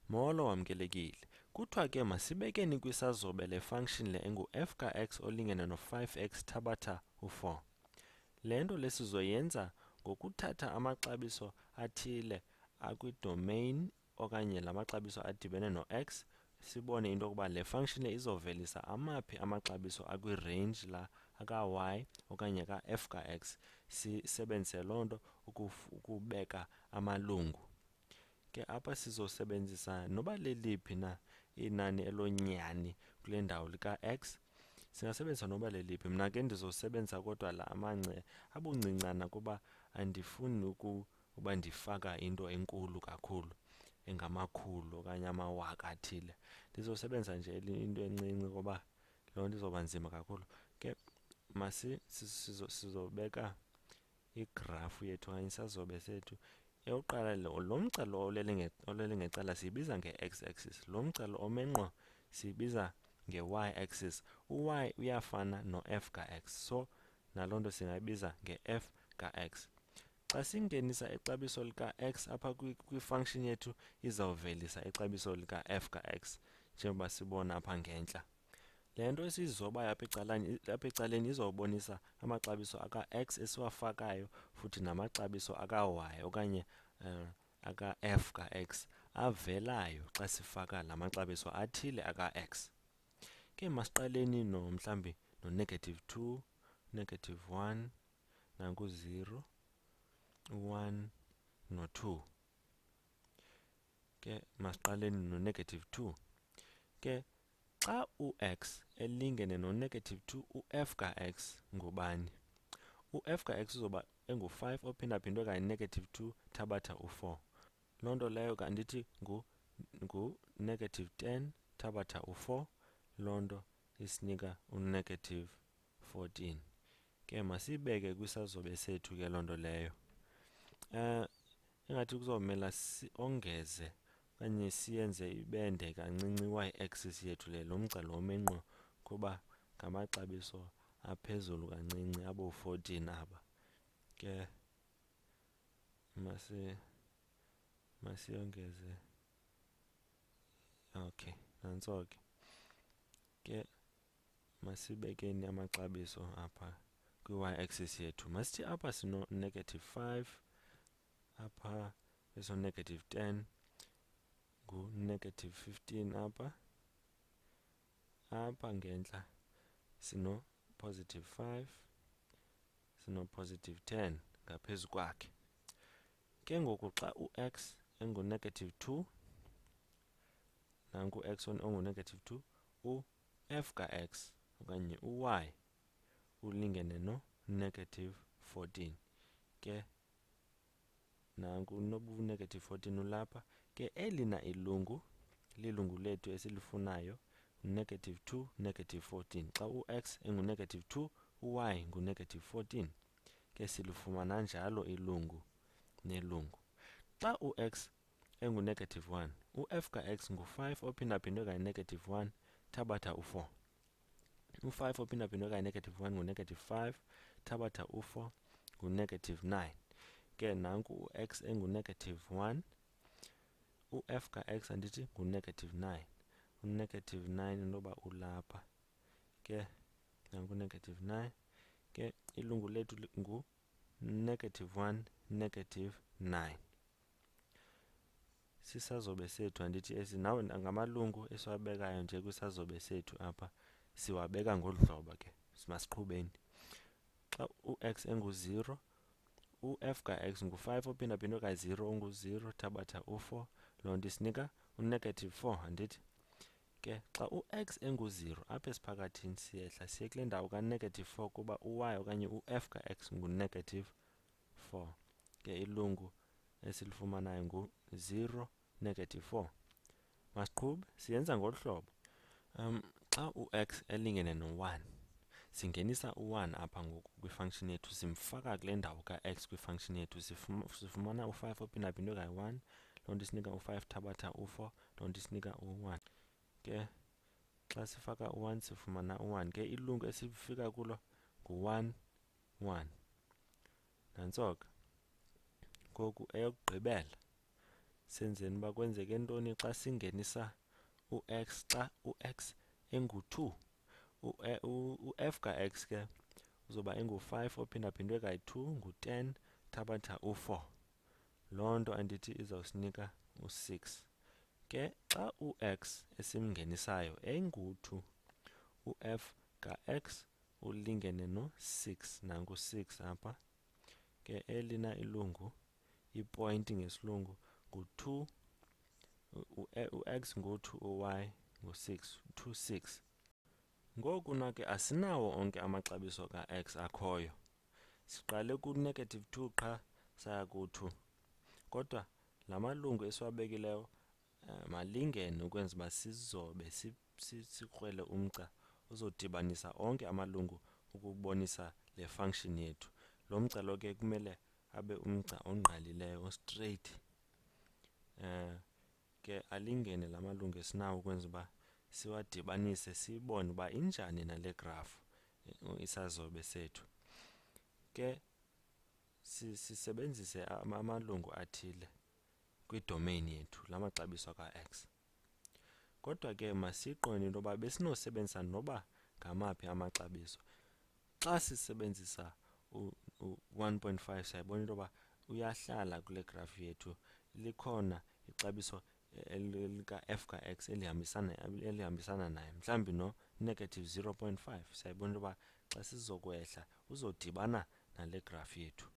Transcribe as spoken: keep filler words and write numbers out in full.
Molo wamkelekile. Kuthiwa ke masibekeni kwisazobe le function le engu-f ka-x olingene no-five x thabatha u-four. Le nto le sizoyenza ngokuthatha amaxabiso athile akwidomain okanye la maxabiso adibene no-x, sibone into yokuba le function le izovelisa amaphi amaxabiso akwi-range la aka-y okanye ka-f ka-x. Sisebenzise loo nto ukubeka amalungu. Ke apha sizosebenzisa noba leliphi na inani elonyani kule ndawo lika-x, singasebenzisa noba leliphi. Mna ke ndizosebenzisa kodwa la amance abuncincana kuba andifuni ukuba ndifaka into enkulu kakhulu engamakhulu okanye amawaka athile. Ndizosebenzisa nje into encinci kuba loo nto izoba nzima kakhulu. Ke masi sizobeka igrafu yethu okanye isazobe sethu. Eyokuqala lo mgca lo olele ngecala siyibiza nge-x-axis, lo mgca lo ome ngqo siyibiza nge-y-axis. U-y uyafana no-f ka-x, so naloo nto singayibiza nge-f ka-x. Xa singenisa ixabiso lika-x apha kwi-function yethu, izawuvelisa ixabiso lika-f ka-x njengoba sibona apha ngentla. Le nto esiyizobayo apha ecaleni izobonisa amaxabiso aka-x esiwafakayo futhi namaxabiso aka-y okanye uh, aka-f ka-x avelayo xa sifaka la maxabiso athile aka-x. Ke masiqaleni no mhlambi no-negative two, negative one, nangu-zero, u-one no-two. Ke masiqaleni no-negative two. Ke xa u-x elingene no-negative two, u-f ka-x ngubani? U-f ka-x uzoba engu-five ophindaphindwe kayi-negative two thabatha u-four. Loo nto leyo kandithi ngu-negative ten thabatha u-four. Loo nto isinika u-negative fourteen. Ke masiyibeke kwisazobe sethu ke loo nto leyo. Um ingathi kuzomela ongeze okanye siyenze ibende kancinci y-axis yethu le, lo mgca lo ome ngqo, kuba ngamaxabiso aphezulu kancinci abo-fourteen aba. Ke masi masiyongeze. Okay, nantso ke. Ke masibekeni amaxabiso apha kwi-y-axis yethu. Masithi apha sino-negative five, apha beso-negative ten, ngu-negative fifteen apha. Apha ngentla sino-positive five, sino-positive ten ngaphezu kwakhe. Ke ngoku xa u-x engu-negative two, nanku u-x ongu-negative two, u-f ka-x okanye u-y ulingene no-negative fourteen. Ke nanku noba u-negative fourteen ulapha. Ke elina ilungu, lilungu lethu esilifunayo, negative two, negative fourteen. Xa u-x engu-negative two, u-y ngu-negative fourteen. Ke silifumana njalo ilungu nelungu. Xa u-x engu-negative one, u-f ka-x ngu-five ophindaphindwe kayi-negative one thabatha u-four. U-five ophindaphindwe kayi-negative one ngu-negative five thabatha u-four ngu-negative nine. Ke nanku u-x engu-negative one, u-f ka-x andithi ngu-negative nine. U-negative nine noba ulapha. Ke nanku u-negative nine. Ke ilungu lethu ngu-negative one, negative nine. Sisazobe sethu andithi esi, nawo ngamalungu esiwabekayo nje kwisazobe sethu apha. Siwabeka ngolu hlobo ke, masiqhubeni. Xa u-x engu-zero, u-f ka-x ngu-five ophindaphindwe kayi-zero ongu-zero thabatha u-four. Loo nto isinika u-negative four andithi. Ke xa u-x engu-zero, apha esiphakathini siyehla siye kule ndawo ka-negative four kuba u-y okanye u-f ka-x ngu-negative four. Ke ilungu esilifumanayo ngu-zero, negative four. Masiqhube, siyenza ngolu hlobo. Um, xa u-x elingene no-one, singenisa u-one apha ngoku kwi-function yethu, simfaka kule ndawo ka-x kwi-function yethu. Sifumana u-five ophindaphindwe kayi-one, loo nto isinika u-five thabatha u-four, loo nto isinika u-one. Ke xa sifaka u-one sifumana u-one. Ke ilungu esifika kulo ngu-one, one. Nantso ke. Ngoku eyokugqibela, senzeni uba kwenzeke ntoni xa singenisa u-x xa u-x engu-two. U-f ka-x ke uzoba engu-five ophindaphindwe kayi-two ngu-ten thabatha u-four. Loo nto andithi izawusinika u-six. Ke xa u-x esimngenisayo engu-two, u-f ka-x ulingene no-six, nangu-six apha. Ke elina ilungu, ipointi ngesilungu, ngu-two, u-x ngu-two, u-y ngu-six, two, six. Ngoku na ke asinawo onke amaxabiso ka-x akhoyo. Siqale ku-negative two qha saya ku-two. Kodwa la malungu esiwabekileyo um, malingene ukwenza uba sizobe sikrwele umgca uzodibanisa onke amalungu ukubonisa le function yethu. Lo mgca lo ke kumele abe umgca ongqalileyo, o-straight. Um, ke alingene la malungu esinawo ukwenza uba siwadibanise sibone uba injani nale graph isazobe sethu. Ke sisebenzise amalungu athile kwidomain yethu, la maxabiso ka-x. Kodwa ke masiqonde into yoba besinosebenzisa noba ngamaphi amaxabiso. Xa sisebenzisa u-one point five siyayibona into yoba uyahlala kule graph yethu, likhona ixabiso lika-f ka-x elihambisana, elihambisana naye, mhlawumbi no-negative zero point five. Siyayibona into yoba xa sizokwehla uzodibana nale graph yethu.